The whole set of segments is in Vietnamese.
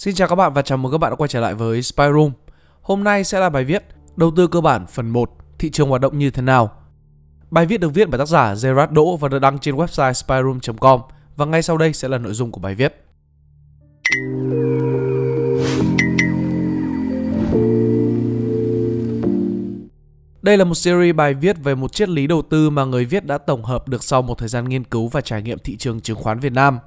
Xin chào các bạn và chào mừng các bạn đã quay trở lại với Spy Room. Hôm nay sẽ là bài viết Đầu tư cơ bản phần 1, thị trường hoạt động như thế nào. Bài viết được viết bởi tác giả Gerard Đỗ và được đăng trên website spyroom.com. Và ngay sau đây sẽ là nội dung của bài viết. Đây là một series bài viết về một triết lý đầu tư mà người viết đã tổng hợp được sau một thời gian nghiên cứu và trải nghiệm thị trường chứng khoán Việt Nam.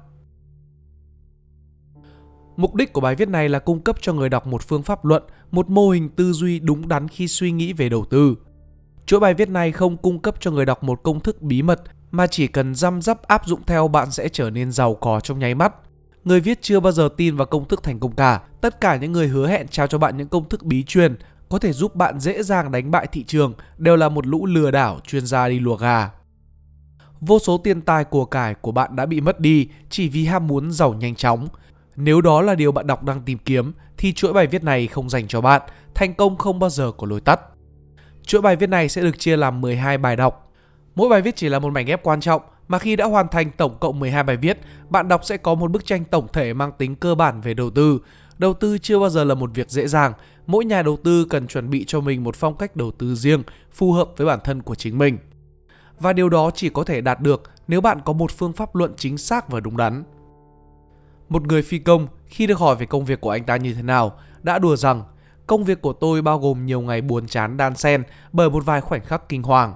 Mục đích của bài viết này là cung cấp cho người đọc một phương pháp luận, một mô hình tư duy đúng đắn khi suy nghĩ về đầu tư. Chuỗi bài viết này không cung cấp cho người đọc một công thức bí mật mà chỉ cần răm rắp áp dụng theo bạn sẽ trở nên giàu có trong nháy mắt. Người viết chưa bao giờ tin vào công thức thành công cả. Tất cả những người hứa hẹn trao cho bạn những công thức bí truyền có thể giúp bạn dễ dàng đánh bại thị trường đều là một lũ lừa đảo chuyên gia đi lùa gà. Vô số tiền tài của cải của bạn đã bị mất đi chỉ vì ham muốn giàu nhanh chóng. Nếu đó là điều bạn đọc đang tìm kiếm thì chuỗi bài viết này không dành cho bạn. Thành công không bao giờ có lối tắt. Chuỗi bài viết này sẽ được chia làm 12 bài đọc. Mỗi bài viết chỉ là một mảnh ghép quan trọng mà khi đã hoàn thành tổng cộng 12 bài viết, bạn đọc sẽ có một bức tranh tổng thể mang tính cơ bản về đầu tư. Đầu tư chưa bao giờ là một việc dễ dàng. Mỗi nhà đầu tư cần chuẩn bị cho mình một phong cách đầu tư riêng, phù hợp với bản thân của chính mình. Và điều đó chỉ có thể đạt được nếu bạn có một phương pháp luận chính xác và đúng đắn. Một người phi công khi được hỏi về công việc của anh ta như thế nào đã đùa rằng công việc của tôi bao gồm nhiều ngày buồn chán đan xen bởi một vài khoảnh khắc kinh hoàng.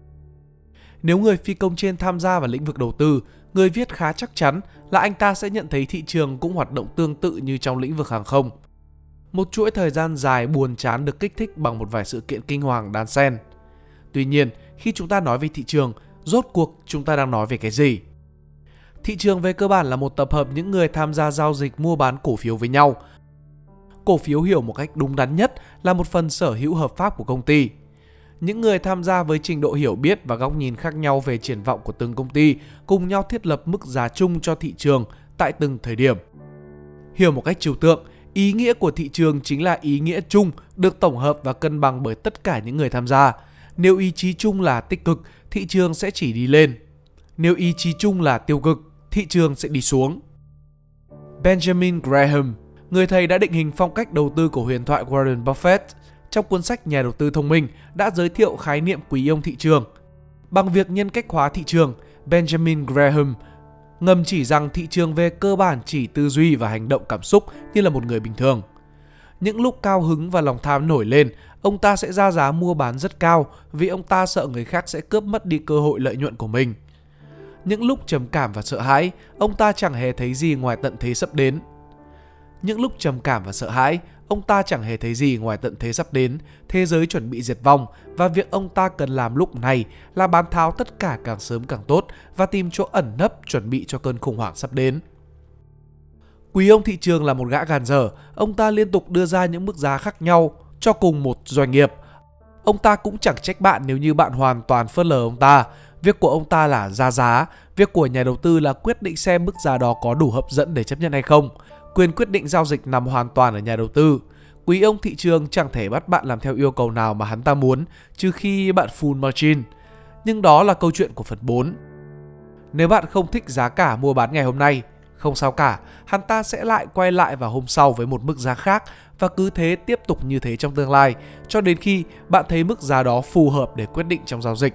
Nếu người phi công trên tham gia vào lĩnh vực đầu tư, người viết khá chắc chắn là anh ta sẽ nhận thấy thị trường cũng hoạt động tương tự như trong lĩnh vực hàng không. Một chuỗi thời gian dài buồn chán được kích thích bằng một vài sự kiện kinh hoàng đan xen. Tuy nhiên, khi chúng ta nói về thị trường, rốt cuộc chúng ta đang nói về cái gì? Thị trường về cơ bản là một tập hợp những người tham gia giao dịch mua bán cổ phiếu với nhau. Cổ phiếu hiểu một cách đúng đắn nhất là một phần sở hữu hợp pháp của công ty. Những người tham gia với trình độ hiểu biết và góc nhìn khác nhau về triển vọng của từng công ty cùng nhau thiết lập mức giá chung cho thị trường tại từng thời điểm. Hiểu một cách trừu tượng, ý nghĩa của thị trường chính là ý nghĩa chung được tổng hợp và cân bằng bởi tất cả những người tham gia. Nếu ý chí chung là tích cực, thị trường sẽ chỉ đi lên. Nếu ý chí chung là tiêu cực, thị trường sẽ đi xuống. Benjamin Graham, người thầy đã định hình phong cách đầu tư của huyền thoại Warren Buffett, trong cuốn sách Nhà đầu tư thông minh đã giới thiệu khái niệm quý ông thị trường. Bằng việc nhân cách hóa thị trường, Benjamin Graham ngầm chỉ rằng thị trường về cơ bản chỉ tư duy và hành động cảm xúc như là một người bình thường. Những lúc cao hứng và lòng tham nổi lên, ông ta sẽ ra giá mua bán rất cao vì ông ta sợ người khác sẽ cướp mất đi cơ hội lợi nhuận của mình. Những lúc trầm cảm và sợ hãi, ông ta chẳng hề thấy gì ngoài tận thế sắp đến. Những lúc trầm cảm và sợ hãi, ông ta chẳng hề thấy gì ngoài tận thế sắp đến, thế giới chuẩn bị diệt vong và việc ông ta cần làm lúc này là bán tháo tất cả càng sớm càng tốt và tìm chỗ ẩn nấp chuẩn bị cho cơn khủng hoảng sắp đến. Quý ông thị trường là một gã gàn dở, ông ta liên tục đưa ra những mức giá khác nhau cho cùng một doanh nghiệp. Ông ta cũng chẳng trách bạn nếu như bạn hoàn toàn phớt lờ ông ta. Việc của ông ta là ra giá, việc của nhà đầu tư là quyết định xem mức giá đó có đủ hấp dẫn để chấp nhận hay không. Quyền quyết định giao dịch nằm hoàn toàn ở nhà đầu tư. Quý ông thị trường chẳng thể bắt bạn làm theo yêu cầu nào mà hắn ta muốn, trừ khi bạn full margin. Nhưng đó là câu chuyện của phần 4. Nếu bạn không thích giá cả mua bán ngày hôm nay, không sao cả, hắn ta sẽ lại quay lại vào hôm sau với một mức giá khác và cứ thế tiếp tục như thế trong tương lai, cho đến khi bạn thấy mức giá đó phù hợp để quyết định trong giao dịch.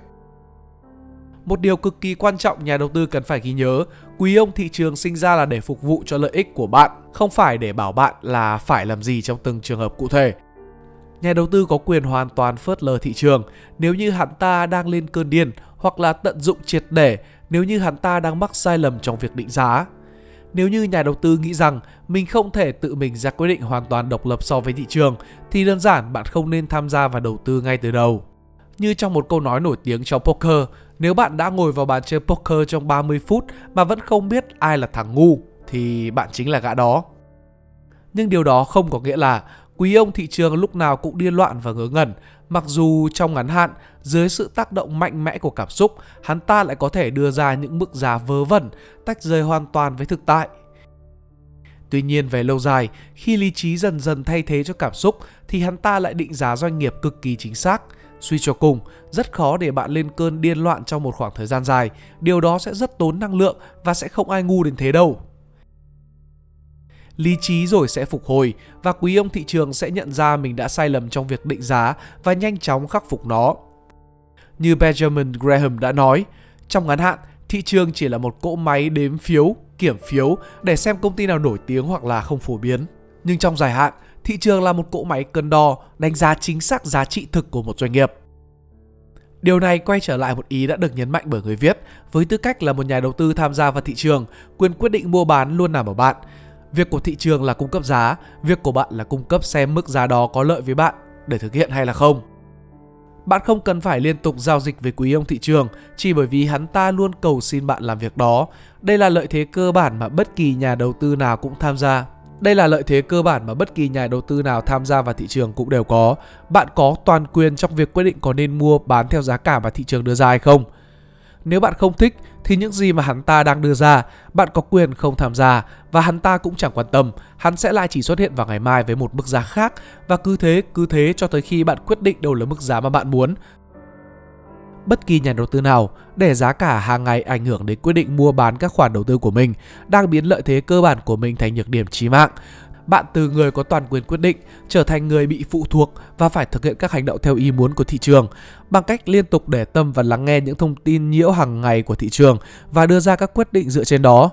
Một điều cực kỳ quan trọng nhà đầu tư cần phải ghi nhớ, quý ông thị trường sinh ra là để phục vụ cho lợi ích của bạn, không phải để bảo bạn là phải làm gì trong từng trường hợp cụ thể. Nhà đầu tư có quyền hoàn toàn phớt lờ thị trường nếu như hắn ta đang lên cơn điên, hoặc là tận dụng triệt để nếu như hắn ta đang mắc sai lầm trong việc định giá. Nếu như nhà đầu tư nghĩ rằng mình không thể tự mình ra quyết định hoàn toàn độc lập so với thị trường, thì đơn giản bạn không nên tham gia vào đầu tư ngay từ đầu. Như trong một câu nói nổi tiếng trong poker, nếu bạn đã ngồi vào bàn chơi poker trong 30 phút mà vẫn không biết ai là thằng ngu, thì bạn chính là gã đó. Nhưng điều đó không có nghĩa là quý ông thị trường lúc nào cũng điên loạn và ngớ ngẩn. Mặc dù trong ngắn hạn, dưới sự tác động mạnh mẽ của cảm xúc, hắn ta lại có thể đưa ra những mức giá vớ vẩn, tách rời hoàn toàn với thực tại. Tuy nhiên về lâu dài, khi lý trí dần dần thay thế cho cảm xúc, thì hắn ta lại định giá doanh nghiệp cực kỳ chính xác. Suy cho cùng, rất khó để bạn lên cơn điên loạn trong một khoảng thời gian dài. Điều đó sẽ rất tốn năng lượng và sẽ không ai ngu đến thế đâu. lý trí rồi sẽ phục hồi và quý ông thị trường sẽ nhận ra mình đã sai lầm trong việc định giá và nhanh chóng khắc phục nó. Như Benjamin Graham đã nói, trong ngắn hạn, thị trường chỉ là một cỗ máy đếm phiếu, kiểm phiếu để xem công ty nào nổi tiếng hoặc là không phổ biến. Nhưng trong dài hạn, thị trường là một cỗ máy cân đo, đánh giá chính xác giá trị thực của một doanh nghiệp. Điều này quay trở lại một ý đã được nhấn mạnh bởi người viết, với tư cách là một nhà đầu tư tham gia vào thị trường, quyền quyết định mua bán luôn nằm ở bạn. Việc của thị trường là cung cấp giá, việc của bạn là cung cấp xem mức giá đó có lợi với bạn để thực hiện hay là không. Bạn không cần phải liên tục giao dịch với quý ông thị trường chỉ bởi vì hắn ta luôn cầu xin bạn làm việc đó. Đây là lợi thế cơ bản mà bất kỳ nhà đầu tư nào cũng tham gia vào thị trường cũng đều có. Bạn có toàn quyền trong việc quyết định có nên mua bán theo giá cả mà thị trường đưa ra hay không. Nếu bạn không thích thì những gì mà hắn ta đang đưa ra, bạn có quyền không tham gia và hắn ta cũng chẳng quan tâm. Hắn sẽ lại chỉ xuất hiện vào ngày mai với một mức giá khác và cứ thế cho tới khi bạn quyết định đâu là mức giá mà bạn muốn. Bất kỳ nhà đầu tư nào để giá cả hàng ngày ảnh hưởng đến quyết định mua bán các khoản đầu tư của mình đang biến lợi thế cơ bản của mình thành nhược điểm chí mạng. Bạn từ người có toàn quyền quyết định trở thành người bị phụ thuộc và phải thực hiện các hành động theo ý muốn của thị trường bằng cách liên tục để tâm và lắng nghe những thông tin nhiễu hàng ngày của thị trường và đưa ra các quyết định dựa trên đó.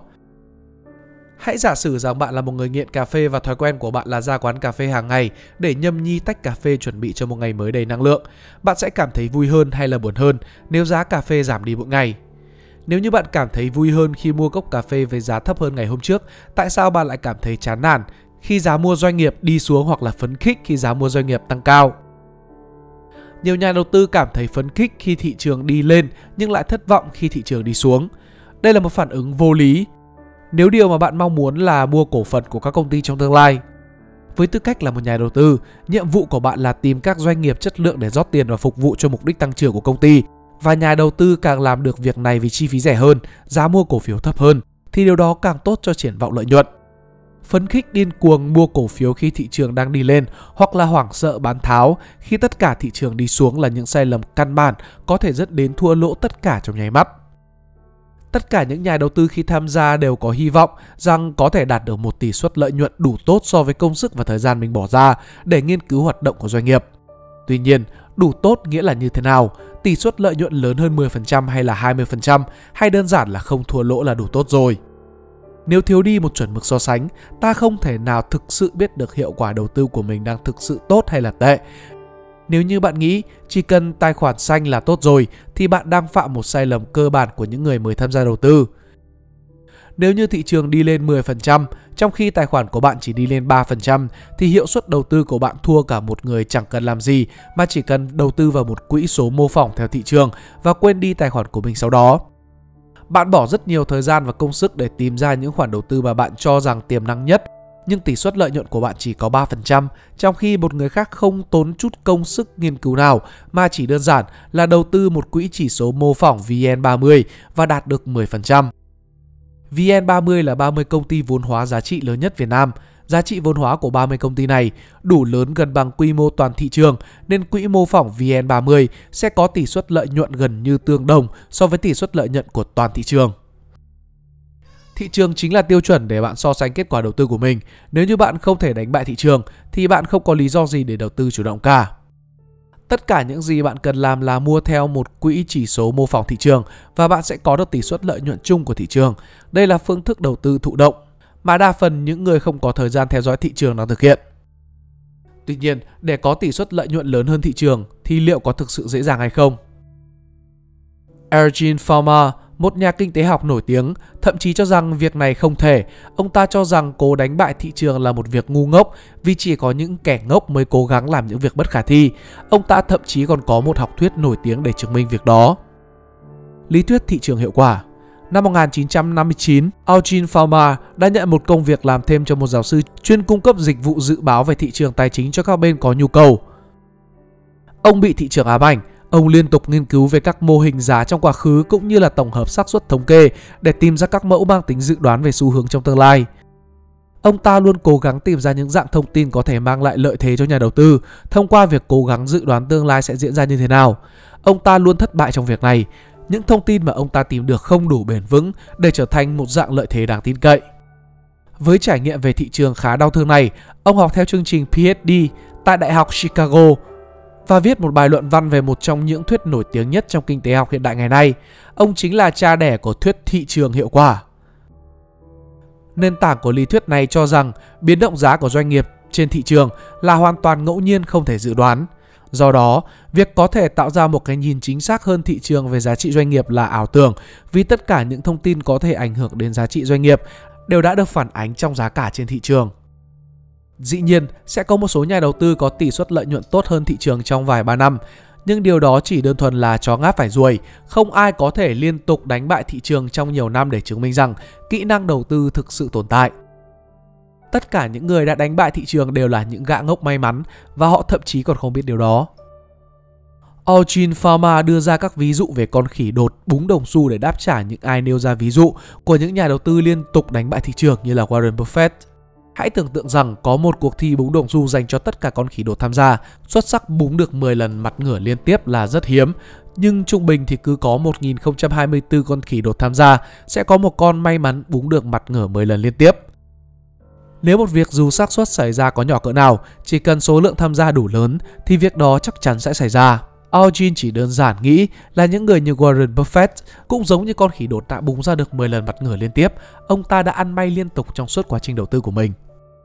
Hãy giả sử rằng bạn là một người nghiện cà phê và thói quen của bạn là ra quán cà phê hàng ngày để nhâm nhi tách cà phê chuẩn bị cho một ngày mới đầy năng lượng. Bạn sẽ cảm thấy vui hơn hay là buồn hơn nếu giá cà phê giảm đi mỗi ngày? Nếu như bạn cảm thấy vui hơn khi mua cốc cà phê với giá thấp hơn ngày hôm trước, tại sao bạn lại cảm thấy chán nản khi giá mua doanh nghiệp đi xuống hoặc là phấn khích khi giá mua doanh nghiệp tăng cao? Nhiều nhà đầu tư cảm thấy phấn khích khi thị trường đi lên nhưng lại thất vọng khi thị trường đi xuống. Đây là một phản ứng vô lý. Nếu điều mà bạn mong muốn là mua cổ phần của các công ty trong tương lai, với tư cách là một nhà đầu tư, nhiệm vụ của bạn là tìm các doanh nghiệp chất lượng để rót tiền và phục vụ cho mục đích tăng trưởng của công ty. Và nhà đầu tư càng làm được việc này vì chi phí rẻ hơn, giá mua cổ phiếu thấp hơn, thì điều đó càng tốt cho triển vọng lợi nhuận. Phấn khích điên cuồng mua cổ phiếu khi thị trường đang đi lên hoặc là hoảng sợ bán tháo khi tất cả thị trường đi xuống là những sai lầm căn bản có thể dẫn đến thua lỗ tất cả trong nháy mắt. Tất cả những nhà đầu tư khi tham gia đều có hy vọng rằng có thể đạt được một tỷ suất lợi nhuận đủ tốt so với công sức và thời gian mình bỏ ra để nghiên cứu hoạt động của doanh nghiệp. Tuy nhiên, đủ tốt nghĩa là như thế nào? Tỷ suất lợi nhuận lớn hơn 10% hay là 20% hay đơn giản là không thua lỗ là đủ tốt rồi? Nếu thiếu đi một chuẩn mực so sánh, ta không thể nào thực sự biết được hiệu quả đầu tư của mình đang thực sự tốt hay là tệ. Nếu như bạn nghĩ chỉ cần tài khoản xanh là tốt rồi thì bạn đang phạm một sai lầm cơ bản của những người mới tham gia đầu tư. Nếu như thị trường đi lên 10% trong khi tài khoản của bạn chỉ đi lên 3% thì hiệu suất đầu tư của bạn thua cả một người chẳng cần làm gì mà chỉ cần đầu tư vào một quỹ số mô phỏng theo thị trường và quên đi tài khoản của mình sau đó. Bạn bỏ rất nhiều thời gian và công sức để tìm ra những khoản đầu tư mà bạn cho rằng tiềm năng nhất, nhưng tỷ suất lợi nhuận của bạn chỉ có 3%, trong khi một người khác không tốn chút công sức nghiên cứu nào mà chỉ đơn giản là đầu tư một quỹ chỉ số mô phỏng VN30 và đạt được 10%. VN30 là 30 công ty vốn hóa giá trị lớn nhất Việt Nam. Giá trị vốn hóa của 30 công ty này đủ lớn gần bằng quy mô toàn thị trường nên quỹ mô phỏng VN30 sẽ có tỷ suất lợi nhuận gần như tương đồng so với tỷ suất lợi nhuận của toàn thị trường. Thị trường chính là tiêu chuẩn để bạn so sánh kết quả đầu tư của mình. Nếu như bạn không thể đánh bại thị trường thì bạn không có lý do gì để đầu tư chủ động cả. Tất cả những gì bạn cần làm là mua theo một quỹ chỉ số mô phỏng thị trường và bạn sẽ có được tỷ suất lợi nhuận chung của thị trường. Đây là phương thức đầu tư thụ động mà đa phần những người không có thời gian theo dõi thị trường đang thực hiện. Tuy nhiên, để có tỷ suất lợi nhuận lớn hơn thị trường thì liệu có thực sự dễ dàng hay không? Eugene Fama, một nhà kinh tế học nổi tiếng, thậm chí cho rằng việc này không thể. Ông ta cho rằng cố đánh bại thị trường là một việc ngu ngốc vì chỉ có những kẻ ngốc mới cố gắng làm những việc bất khả thi. Ông ta thậm chí còn có một học thuyết nổi tiếng để chứng minh việc đó. Lý thuyết thị trường hiệu quả. Năm 1959, Eugene Fama đã nhận một công việc làm thêm cho một giáo sư chuyên cung cấp dịch vụ dự báo về thị trường tài chính cho các bên có nhu cầu. Ông bị thị trường ám ảnh. Ông liên tục nghiên cứu về các mô hình giá trong quá khứ cũng như là tổng hợp xác suất thống kê để tìm ra các mẫu mang tính dự đoán về xu hướng trong tương lai. Ông ta luôn cố gắng tìm ra những dạng thông tin có thể mang lại lợi thế cho nhà đầu tư thông qua việc cố gắng dự đoán tương lai sẽ diễn ra như thế nào. Ông ta luôn thất bại trong việc này. Những thông tin mà ông ta tìm được không đủ bền vững để trở thành một dạng lợi thế đáng tin cậy. Với trải nghiệm về thị trường khá đau thương này, ông học theo chương trình PhD tại Đại học Chicago và viết một bài luận văn về một trong những thuyết nổi tiếng nhất trong kinh tế học hiện đại ngày nay. Ông chính là cha đẻ của thuyết thị trường hiệu quả. Nền tảng của lý thuyết này cho rằng biến động giá của doanh nghiệp trên thị trường là hoàn toàn ngẫu nhiên, không thể dự đoán. Do đó, việc có thể tạo ra một cái nhìn chính xác hơn thị trường về giá trị doanh nghiệp là ảo tưởng, vì tất cả những thông tin có thể ảnh hưởng đến giá trị doanh nghiệp đều đã được phản ánh trong giá cả trên thị trường. Dĩ nhiên, sẽ có một số nhà đầu tư có tỷ suất lợi nhuận tốt hơn thị trường trong vài ba năm, nhưng điều đó chỉ đơn thuần là chó ngáp phải ruồi. Không ai có thể liên tục đánh bại thị trường trong nhiều năm để chứng minh rằng kỹ năng đầu tư thực sự tồn tại. Tất cả những người đã đánh bại thị trường đều là những gã ngốc may mắn, và họ thậm chí còn không biết điều đó. Eugene Fama đưa ra các ví dụ về con khỉ đột búng đồng xu để đáp trả những ai nêu ra ví dụ của những nhà đầu tư liên tục đánh bại thị trường như là Warren Buffett. Hãy tưởng tượng rằng có một cuộc thi búng đồng xu dành cho tất cả con khỉ đột tham gia. Xuất sắc búng được 10 lần mặt ngửa liên tiếp là rất hiếm, nhưng trung bình thì cứ có 1024 con khỉ đột tham gia, sẽ có một con may mắn búng được mặt ngửa 10 lần liên tiếp. Nếu một việc dù xác suất xảy ra có nhỏ cỡ nào, chỉ cần số lượng tham gia đủ lớn thì việc đó chắc chắn sẽ xảy ra. Eugene chỉ đơn giản nghĩ là những người như Warren Buffett cũng giống như con khỉ đột đã búng ra được 10 lần mặt ngửa liên tiếp. Ông ta đã ăn may liên tục trong suốt quá trình đầu tư của mình.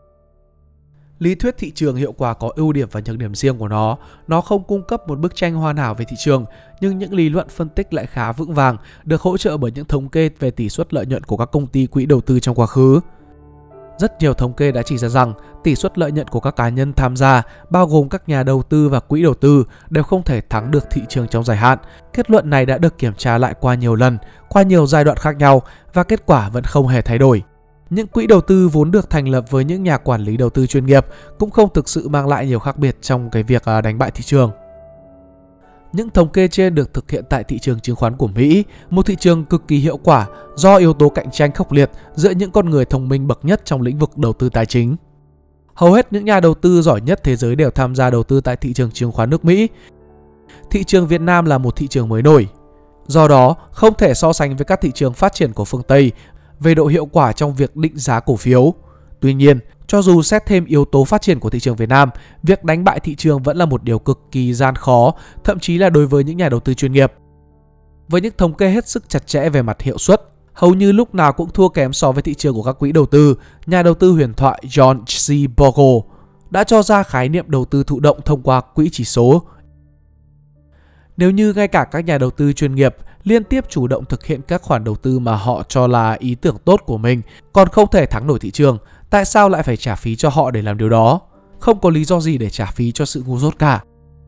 Lý thuyết thị trường hiệu quả có ưu điểm và nhược điểm riêng của nó. Nó không cung cấp một bức tranh hoàn hảo về thị trường, nhưng những lý luận phân tích lại khá vững vàng, được hỗ trợ bởi những thống kê về tỷ suất lợi nhuận của các công ty quỹ đầu tư trong quá khứ. Rất nhiều thống kê đã chỉ ra rằng tỷ suất lợi nhuận của các cá nhân tham gia, bao gồm các nhà đầu tư và quỹ đầu tư, đều không thể thắng được thị trường trong dài hạn. Kết luận này đã được kiểm tra lại qua nhiều lần, qua nhiều giai đoạn khác nhau, và kết quả vẫn không hề thay đổi. Những quỹ đầu tư vốn được thành lập với những nhà quản lý đầu tư chuyên nghiệp cũng không thực sự mang lại nhiều khác biệt trong cái việc đánh bại thị trường. Những thống kê trên được thực hiện tại thị trường chứng khoán của Mỹ, một thị trường cực kỳ hiệu quả do yếu tố cạnh tranh khốc liệt giữa những con người thông minh bậc nhất trong lĩnh vực đầu tư tài chính. Hầu hết những nhà đầu tư giỏi nhất thế giới đều tham gia đầu tư tại thị trường chứng khoán nước Mỹ. Thị trường Việt Nam là một thị trường mới nổi. Do đó, không thể so sánh với các thị trường phát triển của phương Tây về độ hiệu quả trong việc định giá cổ phiếu. Tuy nhiên, cho dù xét thêm yếu tố phát triển của thị trường Việt Nam, việc đánh bại thị trường vẫn là một điều cực kỳ gian khó, thậm chí là đối với những nhà đầu tư chuyên nghiệp. Với những thống kê hết sức chặt chẽ về mặt hiệu suất, hầu như lúc nào cũng thua kém so với thị trường của các quỹ đầu tư, nhà đầu tư huyền thoại John C. Bogle đã cho ra khái niệm đầu tư thụ động thông qua quỹ chỉ số. Nếu như ngay cả các nhà đầu tư chuyên nghiệp liên tiếp chủ động thực hiện các khoản đầu tư mà họ cho là ý tưởng tốt của mình còn không thể thắng nổi thị trường, tại sao lại phải trả phí cho họ để làm điều đó? Không có lý do gì để trả phí cho sự ngu dốt cả.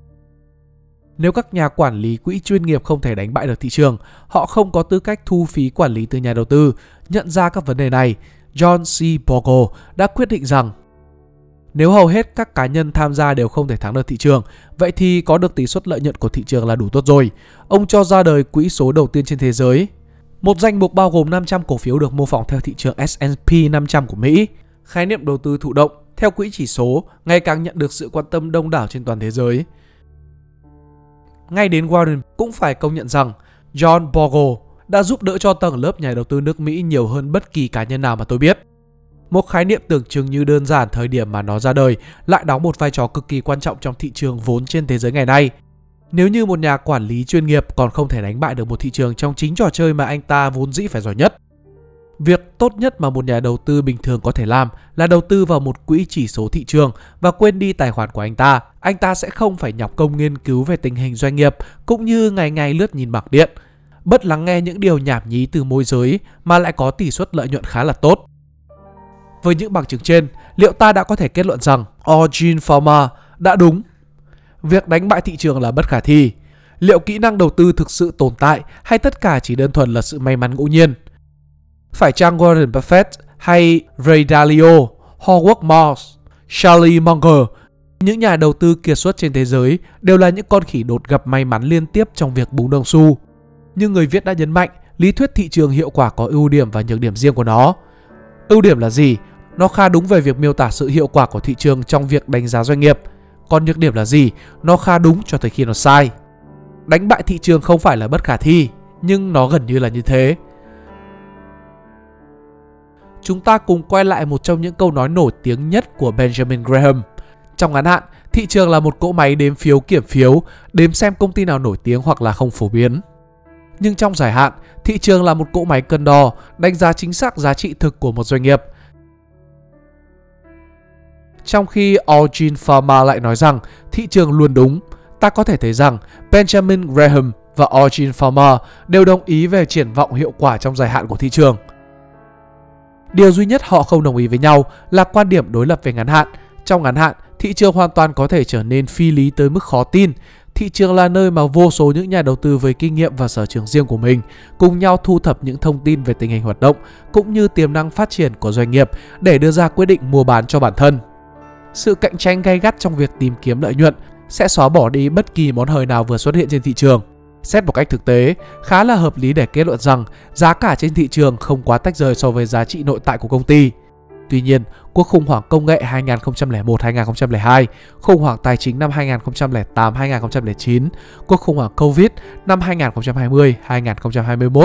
Nếu các nhà quản lý quỹ chuyên nghiệp không thể đánh bại được thị trường, họ không có tư cách thu phí quản lý từ nhà đầu tư. Nhận ra các vấn đề này, John C. Bogle đã quyết định rằng nếu hầu hết các cá nhân tham gia đều không thể thắng được thị trường, vậy thì có được tỷ suất lợi nhuận của thị trường là đủ tốt rồi. Ông cho ra đời quỹ số đầu tiên trên thế giới. Một danh mục bao gồm 500 cổ phiếu được mô phỏng theo thị trường S&P 500 của Mỹ. Khái niệm đầu tư thụ động theo quỹ chỉ số ngày càng nhận được sự quan tâm đông đảo trên toàn thế giới. Ngay đến Warren cũng phải công nhận rằng John Bogle đã giúp đỡ cho tầng lớp nhà đầu tư nước Mỹ nhiều hơn bất kỳ cá nhân nào mà tôi biết. Một khái niệm tưởng chừng như đơn giản thời điểm mà nó ra đời lại đóng một vai trò cực kỳ quan trọng trong thị trường vốn trên thế giới ngày nay. Nếu như một nhà quản lý chuyên nghiệp còn không thể đánh bại được một thị trường trong chính trò chơi mà anh ta vốn dĩ phải giỏi nhất, việc tốt nhất mà một nhà đầu tư bình thường có thể làm là đầu tư vào một quỹ chỉ số thị trường và quên đi tài khoản của anh ta. Anh ta sẽ không phải nhọc công nghiên cứu về tình hình doanh nghiệp cũng như ngày ngày lướt nhìn bảng điện, bớt lắng nghe những điều nhảm nhí từ môi giới mà lại có tỷ suất lợi nhuận khá là tốt. Với những bằng chứng trên, liệu ta đã có thể kết luận rằng Eugene Fama đã đúng? Việc đánh bại thị trường là bất khả thi. Liệu kỹ năng đầu tư thực sự tồn tại hay tất cả chỉ đơn thuần là sự may mắn ngẫu nhiên? Phải chăng Warren Buffett hay Ray Dalio, Howard Marks, Charlie Munger, những nhà đầu tư kiệt xuất trên thế giới đều là những con khỉ đột gặp may mắn liên tiếp trong việc búng đồng xu? Nhưng người viết đã nhấn mạnh, lý thuyết thị trường hiệu quả có ưu điểm và nhược điểm riêng của nó. Ưu điểm là gì? Nó khá đúng về việc miêu tả sự hiệu quả của thị trường trong việc đánh giá doanh nghiệp. Còn nhược điểm là gì? Nó khá đúng cho tới khi nó sai. Đánh bại thị trường không phải là bất khả thi, nhưng nó gần như là như thế. chúng ta cùng quay lại một trong những câu nói nổi tiếng nhất của Benjamin Graham. Trong ngắn hạn, thị trường là một cỗ máy đếm phiếu kiểm phiếu, đếm xem công ty nào nổi tiếng hoặc là không phổ biến. Nhưng trong dài hạn, thị trường là một cỗ máy cân đo, đánh giá chính xác giá trị thực của một doanh nghiệp. Trong khi Eugene Fama lại nói rằng thị trường luôn đúng, ta có thể thấy rằng Benjamin Graham và Eugene Fama đều đồng ý về triển vọng hiệu quả trong dài hạn của thị trường. Điều duy nhất họ không đồng ý với nhau là quan điểm đối lập về ngắn hạn. Trong ngắn hạn, thị trường hoàn toàn có thể trở nên phi lý tới mức khó tin. Thị trường là nơi mà vô số những nhà đầu tư với kinh nghiệm và sở trường riêng của mình cùng nhau thu thập những thông tin về tình hình hoạt động cũng như tiềm năng phát triển của doanh nghiệp để đưa ra quyết định mua bán cho bản thân. Sự cạnh tranh gay gắt trong việc tìm kiếm lợi nhuận sẽ xóa bỏ đi bất kỳ món hời nào vừa xuất hiện trên thị trường. Xét một cách thực tế, khá là hợp lý để kết luận rằng giá cả trên thị trường không quá tách rời so với giá trị nội tại của công ty. Tuy nhiên, cuộc khủng hoảng công nghệ 2001-2002, khủng hoảng tài chính năm 2008-2009, cuộc khủng hoảng Covid năm 2020-2021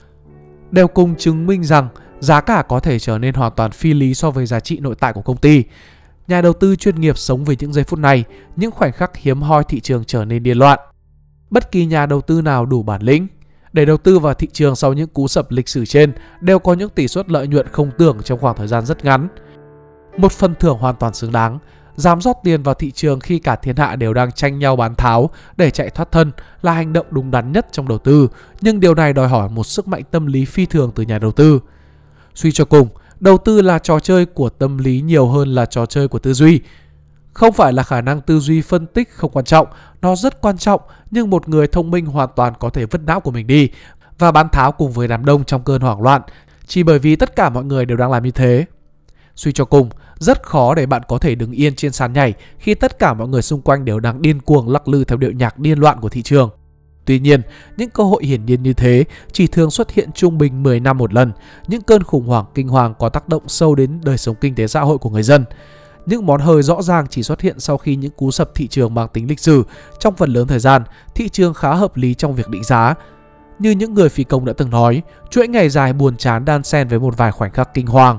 đều cùng chứng minh rằng giá cả có thể trở nên hoàn toàn phi lý so với giá trị nội tại của công ty. Nhà đầu tư chuyên nghiệp sống về những giây phút này, những khoảnh khắc hiếm hoi thị trường trở nên điên loạn. Bất kỳ nhà đầu tư nào đủ bản lĩnh để đầu tư vào thị trường sau những cú sập lịch sử trên đều có những tỷ suất lợi nhuận không tưởng trong khoảng thời gian rất ngắn. Một phần thưởng hoàn toàn xứng đáng, dám rót tiền vào thị trường khi cả thiên hạ đều đang tranh nhau bán tháo để chạy thoát thân là hành động đúng đắn nhất trong đầu tư, nhưng điều này đòi hỏi một sức mạnh tâm lý phi thường từ nhà đầu tư. Suy cho cùng, đầu tư là trò chơi của tâm lý nhiều hơn là trò chơi của tư duy. Không phải là khả năng tư duy phân tích không quan trọng, nó rất quan trọng, nhưng một người thông minh hoàn toàn có thể vứt não của mình đi và bán tháo cùng với đám đông trong cơn hoảng loạn, chỉ bởi vì tất cả mọi người đều đang làm như thế. Suy cho cùng, rất khó để bạn có thể đứng yên trên sàn nhảy khi tất cả mọi người xung quanh đều đang điên cuồng lắc lư theo điệu nhạc điên loạn của thị trường. Tuy nhiên, những cơ hội hiển nhiên như thế chỉ thường xuất hiện trung bình 10 năm một lần. Những cơn khủng hoảng kinh hoàng có tác động sâu đến đời sống kinh tế xã hội của người dân. Những món hời rõ ràng chỉ xuất hiện sau khi những cú sập thị trường mang tính lịch sử. Trong phần lớn thời gian, thị trường khá hợp lý trong việc định giá. Như những người phi công đã từng nói, chuỗi ngày dài buồn chán đan xen với một vài khoảnh khắc kinh hoàng.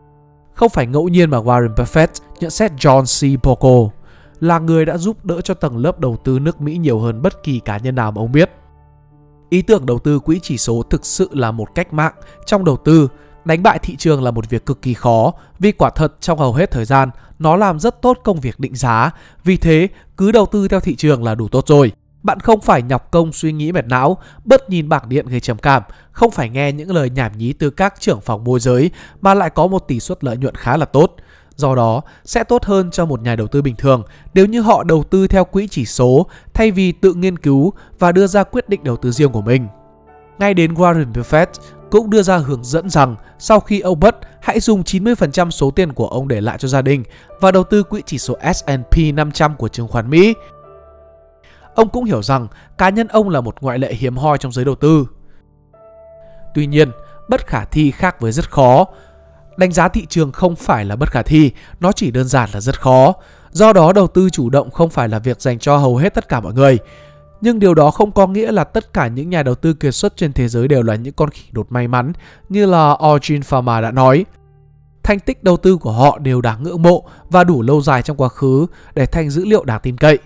Không phải ngẫu nhiên mà Warren Buffett nhận xét John C. Bogle là người đã giúp đỡ cho tầng lớp đầu tư nước Mỹ nhiều hơn bất kỳ cá nhân nào mà ông biết. Ý tưởng đầu tư quỹ chỉ số thực sự là một cách mạng trong đầu tư. Đánh bại thị trường là một việc cực kỳ khó, vì quả thật trong hầu hết thời gian nó làm rất tốt công việc định giá. Vì thế, cứ đầu tư theo thị trường là đủ tốt rồi. Bạn không phải nhọc công suy nghĩ mệt não, bớt nhìn bảng điện gây trầm cảm, không phải nghe những lời nhảm nhí từ các trưởng phòng môi giới mà lại có một tỷ suất lợi nhuận khá là tốt. Do đó, sẽ tốt hơn cho một nhà đầu tư bình thường nếu như họ đầu tư theo quỹ chỉ số thay vì tự nghiên cứu và đưa ra quyết định đầu tư riêng của mình. Ngay đến Warren Buffett cũng đưa ra hướng dẫn rằng sau khi ông mất, hãy dùng 90% số tiền của ông để lại cho gia đình và đầu tư quỹ chỉ số S&P 500 của chứng khoán Mỹ. Ông cũng hiểu rằng cá nhân ông là một ngoại lệ hiếm hoi trong giới đầu tư. Tuy nhiên, bất khả thi khác với rất khó. Đánh giá thị trường không phải là bất khả thi, nó chỉ đơn giản là rất khó. Do đó, đầu tư chủ động không phải là việc dành cho hầu hết tất cả mọi người. Nhưng điều đó không có nghĩa là tất cả những nhà đầu tư kiệt xuất trên thế giới đều là những con khỉ đột may mắn, như là Eugene Fama đã nói. Thành tích đầu tư của họ đều đáng ngưỡng mộ và đủ lâu dài trong quá khứ để thành dữ liệu đáng tin cậy.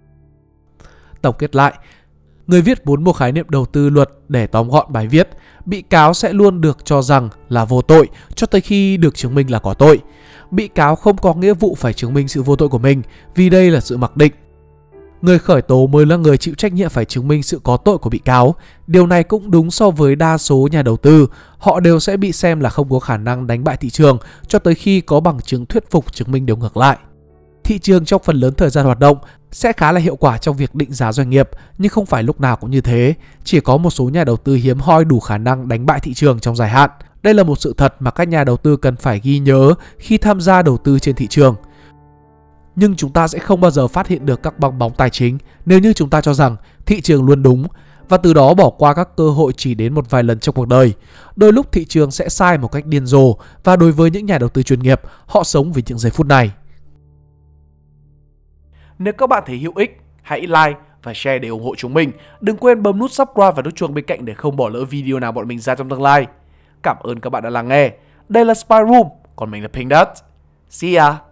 Tổng kết lại, người viết muốn một khái niệm đầu tư luật để tóm gọn bài viết, bị cáo sẽ luôn được cho rằng là vô tội cho tới khi được chứng minh là có tội. Bị cáo không có nghĩa vụ phải chứng minh sự vô tội của mình vì đây là sự mặc định. Người khởi tố mới là người chịu trách nhiệm phải chứng minh sự có tội của bị cáo. Điều này cũng đúng so với đa số nhà đầu tư. Họ đều sẽ bị xem là không có khả năng đánh bại thị trường cho tới khi có bằng chứng thuyết phục chứng minh điều ngược lại. Thị trường trong phần lớn thời gian hoạt động sẽ khá là hiệu quả trong việc định giá doanh nghiệp, nhưng không phải lúc nào cũng như thế. Chỉ có một số nhà đầu tư hiếm hoi đủ khả năng đánh bại thị trường trong dài hạn. Đây là một sự thật mà các nhà đầu tư cần phải ghi nhớ khi tham gia đầu tư trên thị trường. Nhưng chúng ta sẽ không bao giờ phát hiện được các bong bóng tài chính nếu như chúng ta cho rằng thị trường luôn đúng và từ đó bỏ qua các cơ hội chỉ đến một vài lần trong cuộc đời. Đôi lúc thị trường sẽ sai một cách điên rồ và đối với những nhà đầu tư chuyên nghiệp, họ sống vì những giây phút này. Nếu các bạn thấy hữu ích, hãy like và share để ủng hộ chúng mình. Đừng quên bấm nút subscribe và nút chuông bên cạnh để không bỏ lỡ video nào bọn mình ra trong tương lai. Cảm ơn các bạn đã lắng nghe. Đây là Spy Room, còn mình là Pink Dot. See ya!